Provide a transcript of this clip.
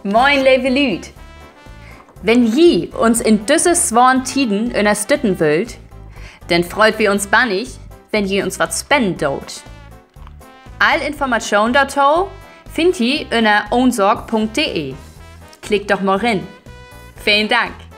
Moin, liebe Leute! Wenn ihr uns in diese schweren Tiden unterstützen wollt, dann freut wir uns bannig, wenn ihr uns was spenden dort. All Informationen dazu findet ihr unter ohnsorg.de. Klickt doch mal rein. Vielen Dank!